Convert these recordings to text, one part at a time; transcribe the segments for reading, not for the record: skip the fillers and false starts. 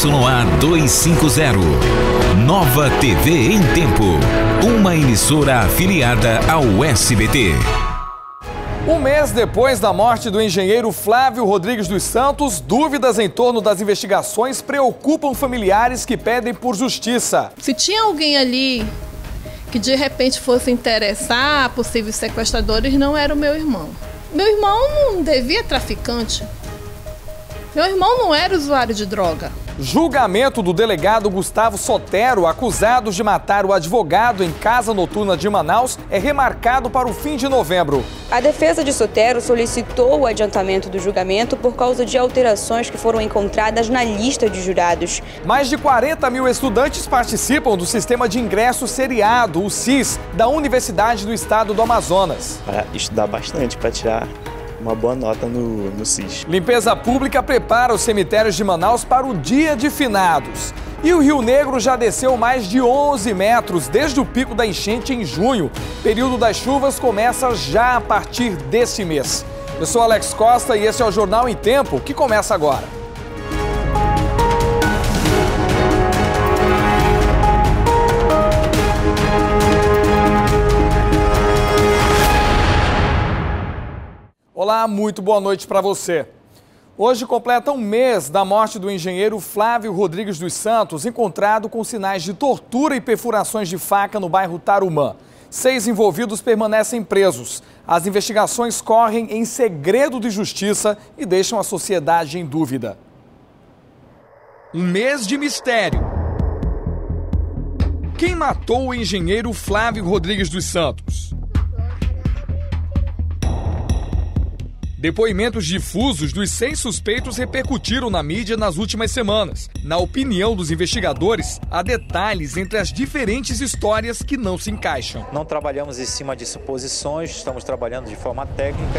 YA 250. Nova TV em Tempo. Uma emissora afiliada ao SBT. Um mês depois da morte do engenheiro Flávio Rodrigues dos Santos, dúvidas em torno das investigações preocupam familiares que pedem por justiça. Se tinha alguém ali que de repente fosse interessar possíveis sequestradores, não era o meu irmão. Meu irmão não devia traficante. Meu irmão não era usuário de droga. Julgamento do delegado Gustavo Sotero, acusado de matar o advogado em casa noturna de Manaus, é remarcado para o fim de novembro. A defesa de Sotero solicitou o adiantamento do julgamento por causa de alterações que foram encontradas na lista de jurados. Mais de 40 mil estudantes participam do Sistema de Ingresso Seriado, o SIS, da Universidade do Estado do Amazonas. Para estudar bastante, para tirar uma boa nota no SIS. Limpeza Pública prepara os cemitérios de Manaus para o Dia de Finados. E o Rio Negro já desceu mais de 11 metros desde o pico da enchente em junho. O período das chuvas começa já a partir desse mês. Eu sou Alex Costa e esse é o Jornal em Tempo, que começa agora. Olá, muito boa noite para você. Hoje completa um mês da morte do engenheiro Flávio Rodrigues dos Santos, encontrado com sinais de tortura e perfurações de faca no bairro Tarumã. 6 envolvidos permanecem presos. As investigações correm em segredo de justiça e deixam a sociedade em dúvida. Um mês de mistério. Quem matou o engenheiro Flávio Rodrigues dos Santos? Depoimentos difusos dos 6 suspeitos repercutiram na mídia nas últimas semanas. Na opinião dos investigadores, há detalhes entre as diferentes histórias que não se encaixam. Não trabalhamos em cima de suposições, estamos trabalhando de forma técnica.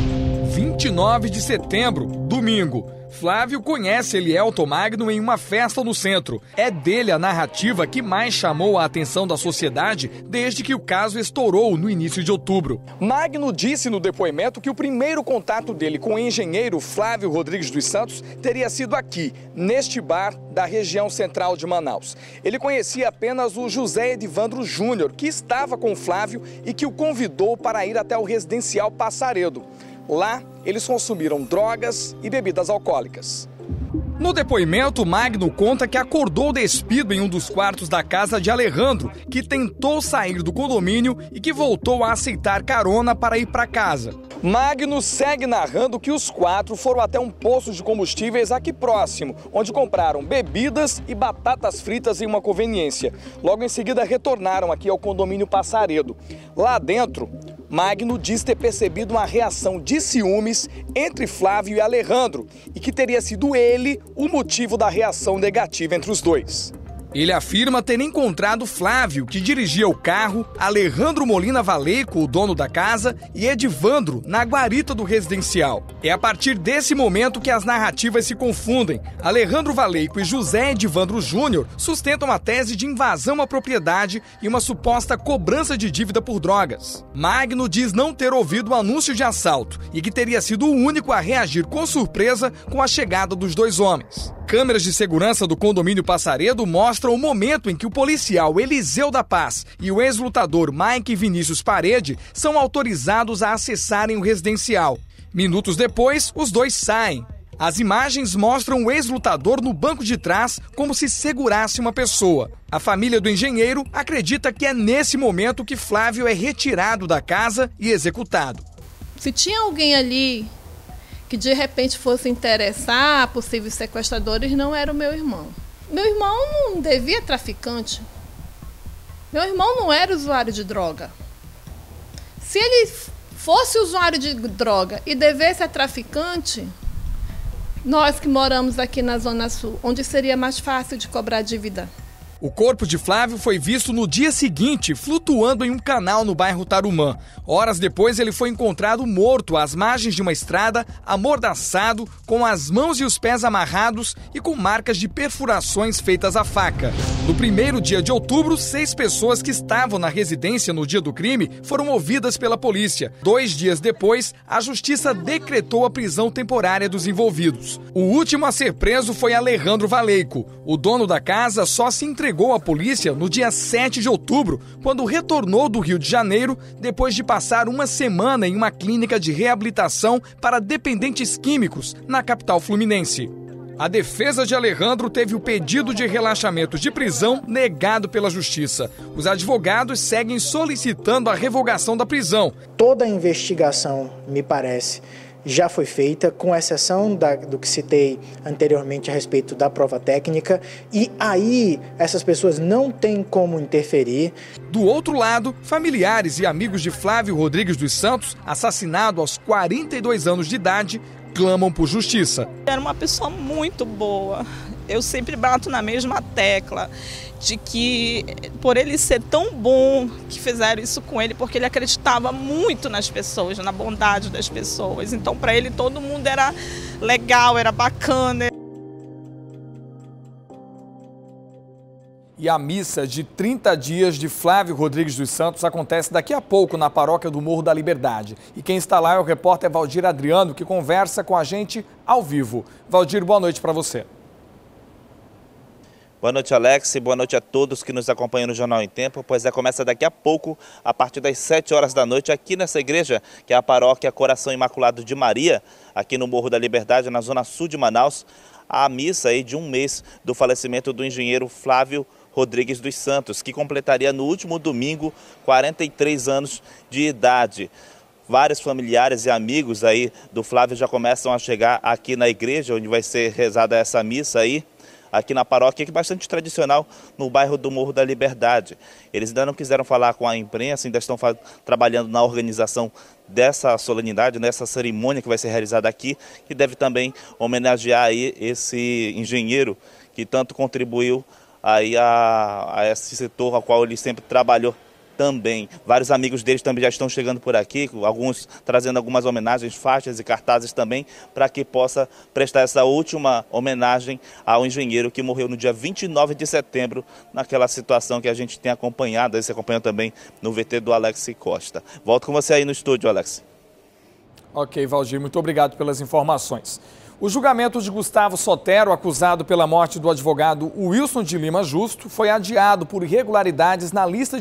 29 de setembro, domingo. Flávio conhece Elielton Magno em uma festa no centro. É dele a narrativa que mais chamou a atenção da sociedade desde que o caso estourou no início de outubro. Magno disse no depoimento que o primeiro contato dele com o engenheiro Flávio Rodrigues dos Santos teria sido aqui, neste bar da região central de Manaus. Ele conhecia apenas o José Edivandro Júnior, que estava com o Flávio e que o convidou para ir até o residencial Passaredo. Lá, eles consumiram drogas e bebidas alcoólicas. No depoimento, Magno conta que acordou despido em um dos quartos da casa de Alejandro, que tentou sair do condomínio e que voltou a aceitar carona para ir para casa. Magno segue narrando que os 4 foram até um posto de combustíveis aqui próximo, onde compraram bebidas e batatas fritas em uma conveniência. Logo em seguida, retornaram aqui ao condomínio Passaredo. Lá dentro, Magno diz ter percebido uma reação de ciúmes entre Flávio e Alejandro e que teria sido ele o motivo da reação negativa entre os dois. Ele afirma ter encontrado Flávio, que dirigia o carro, Alejandro Molina Valeico, o dono da casa, e Edivandro, na guarita do residencial. É a partir desse momento que as narrativas se confundem. Alejandro Valeico e José Edivandro Júnior sustentam a tese de invasão à propriedade e uma suposta cobrança de dívida por drogas. Magno diz não ter ouvido o anúncio de assalto e que teria sido o único a reagir com surpresa com a chegada dos 2 homens. Câmeras de segurança do condomínio Passaredo mostram o momento em que o policial Eliseu da Paz e o ex-lutador Mike Vinícius Parede são autorizados a acessarem o residencial. Minutos depois, os 2 saem. As imagens mostram o ex-lutador no banco de trás como se segurasse uma pessoa. A família do engenheiro acredita que é nesse momento que Flávio é retirado da casa e executado. Se tinha alguém ali que de repente fosse interessar possíveis sequestradores, não era o meu irmão. Meu irmão não devia traficante. Meu irmão não era usuário de droga. Se ele fosse usuário de droga e devesse a traficante, nós que moramos aqui na Zona Sul, onde seria mais fácil de cobrar dívida? O corpo de Flávio foi visto no dia seguinte, flutuando em um canal no bairro Tarumã. Horas depois, ele foi encontrado morto às margens de uma estrada, amordaçado, com as mãos e os pés amarrados e com marcas de perfurações feitas à faca. No primeiro dia de outubro, 6 pessoas que estavam na residência no dia do crime foram ouvidas pela polícia. 2 dias depois, a justiça decretou a prisão temporária dos envolvidos. O último a ser preso foi Alejandro Valeico. O dono da casa só se entregou à polícia no dia 7 de outubro, quando retornou do Rio de Janeiro, depois de passar uma semana em uma clínica de reabilitação para dependentes químicos na capital fluminense. A defesa de Alejandro teve o pedido de relaxamento de prisão negado pela Justiça. Os advogados seguem solicitando a revogação da prisão. Toda a investigação, me parece, já foi feita, com exceção do que citei anteriormente a respeito da prova técnica, e aí essas pessoas não têm como interferir. Do outro lado, familiares e amigos de Flávio Rodrigues dos Santos, assassinado aos 42 anos de idade, clamam por justiça. Era uma pessoa muito boa. Eu sempre bato na mesma tecla de que, por ele ser tão bom, que fizeram isso com ele, porque ele acreditava muito nas pessoas, na bondade das pessoas. Então, para ele, todo mundo era legal, era bacana. E a missa de 30 dias de Flávio Rodrigues dos Santos acontece daqui a pouco na paróquia do Morro da Liberdade. E quem está lá é o repórter Valdir Adriano, que conversa com a gente ao vivo. Valdir, boa noite para você. Boa noite, Alex, e boa noite a todos que nos acompanham no Jornal em Tempo. Pois começa daqui a pouco, a partir das 7 horas da noite, aqui nessa igreja, que é a paróquia Coração Imaculado de Maria, aqui no Morro da Liberdade, na zona sul de Manaus, a missa aí de um mês do falecimento do engenheiro Flávio Rodrigues dos Santos, que completaria no último domingo 43 anos de idade. Vários familiares e amigos aí do Flávio já começam a chegar aqui na igreja, onde vai ser rezada essa missa aí, aqui na paróquia, que é bastante tradicional, no bairro do Morro da Liberdade. Eles ainda não quiseram falar com a imprensa, ainda estão trabalhando na organização dessa solenidade, nessa cerimônia que vai ser realizada aqui, que deve também homenagear aí esse engenheiro que tanto contribuiu aí a esse setor ao qual ele sempre trabalhou também. Vários amigos deles também já estão chegando por aqui, alguns trazendo algumas homenagens, faixas e cartazes também, para que possa prestar essa última homenagem ao engenheiro que morreu no dia 29 de setembro, naquela situação que a gente tem acompanhado, aí você acompanha também no VT do Alex Costa. Volto com você aí no estúdio, Alex. Ok, Valdir, muito obrigado pelas informações. O julgamento de Gustavo Sotero, acusado pela morte do advogado Wilson de Lima Justo, foi adiado por irregularidades na lista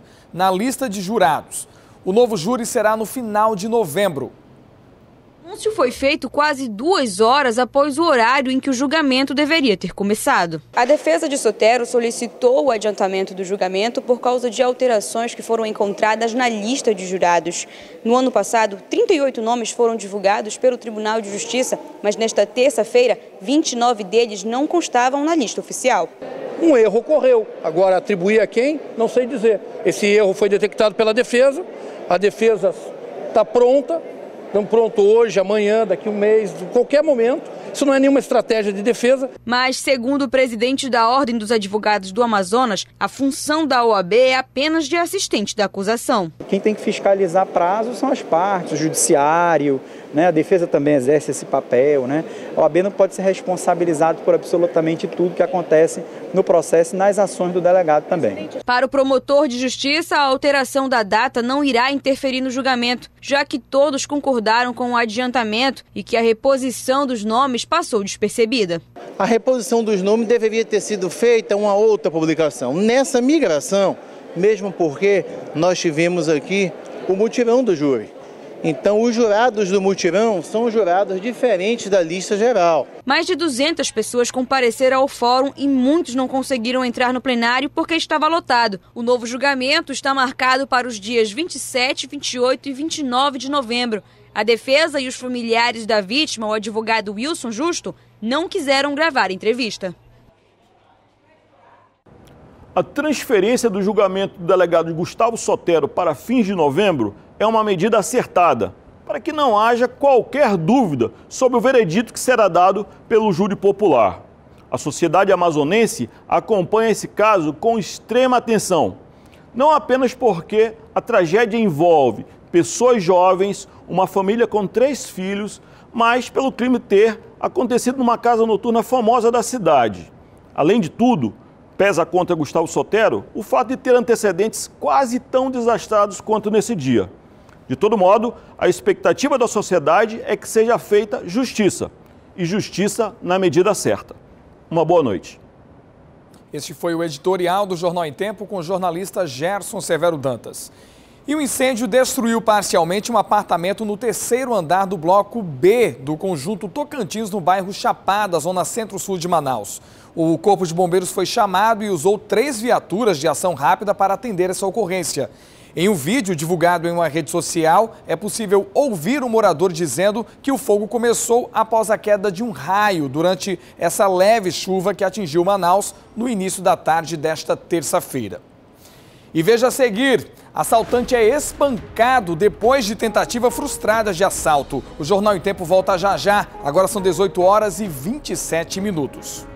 de jurados. O novo júri será no final de novembro. O anúncio foi feito quase 2 horas após o horário em que o julgamento deveria ter começado. A defesa de Sotero solicitou o adiantamento do julgamento por causa de alterações que foram encontradas na lista de jurados. No ano passado, 38 nomes foram divulgados pelo Tribunal de Justiça, mas nesta terça-feira, 29 deles não constavam na lista oficial. Um erro ocorreu. Agora, atribuir a quem? Não sei dizer. Esse erro foi detectado pela defesa, a defesa está pronta. Estamos prontos hoje, amanhã, daqui a um mês, qualquer momento. Isso não é nenhuma estratégia de defesa. Mas, segundo o presidente da Ordem dos Advogados do Amazonas, a função da OAB é apenas de assistente da acusação. Quem tem que fiscalizar prazos são as partes, o judiciário, né? A defesa também exerce esse papel, né? A OAB não pode ser responsabilizado por absolutamente tudo que acontece no processo e nas ações do delegado também. Para o promotor de justiça, a alteração da data não irá interferir no julgamento, já que todos concordaram com o adiantamento e que a reposição dos nomes passou despercebida. A reposição dos nomes deveria ter sido feita uma outra publicação. Nessa migração, mesmo porque nós tivemos aqui o mutirão do júri. Então, os jurados do mutirão são jurados diferentes da lista geral. Mais de 200 pessoas compareceram ao fórum e muitos não conseguiram entrar no plenário porque estava lotado. O novo julgamento está marcado para os dias 27, 28 e 29 de novembro. A defesa e os familiares da vítima, o advogado Wilson Justo, não quiseram gravar a entrevista. A transferência do julgamento do delegado Gustavo Sotero para fins de novembro é uma medida acertada, para que não haja qualquer dúvida sobre o veredito que será dado pelo júri popular. A sociedade amazonense acompanha esse caso com extrema atenção. Não apenas porque a tragédia envolve pessoas jovens, uma família com 3 filhos, mas pelo crime ter acontecido numa casa noturna famosa da cidade. Além de tudo, pesa contra Gustavo Sotero o fato de ter antecedentes quase tão desastrados quanto nesse dia. De todo modo, a expectativa da sociedade é que seja feita justiça, e justiça na medida certa. Uma boa noite. Este foi o editorial do Jornal em Tempo com o jornalista Gerson Severo Dantas. E o incêndio destruiu parcialmente um apartamento no 3º andar do bloco B do conjunto Tocantins, no bairro Chapada, zona centro-sul de Manaus. O Corpo de Bombeiros foi chamado e usou 3 viaturas de ação rápida para atender essa ocorrência. Em um vídeo divulgado em uma rede social, é possível ouvir um morador dizendo que o fogo começou após a queda de um raio durante essa leve chuva que atingiu Manaus no início da tarde desta terça-feira. E veja a seguir, assaltante é espancado depois de tentativa frustrada de assalto. O Jornal em Tempo volta já já, agora são 18 horas e 27 minutos.